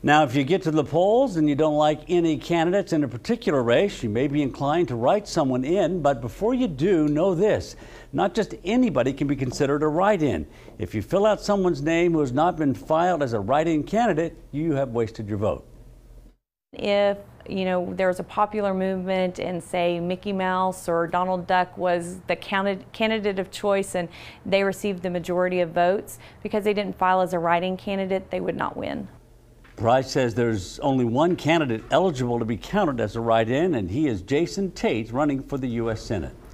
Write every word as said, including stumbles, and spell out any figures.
Now, if you get to the polls and you don't like any candidates in a particular race, you may be inclined to write someone in. But before you do, know this: not just anybody can be considered a write-in. If you fill out someone's name who has not been filed as a write-in candidate, you have wasted your vote. If you know there's a popular movement and say Mickey Mouse or Donald Duck was the candidate of choice and they received the majority of votes, because they didn't file as a write-in candidate, they would not win. Price says there's only one candidate eligible to be counted as a write-in, and he is Jason Tate, running for the U S Senate.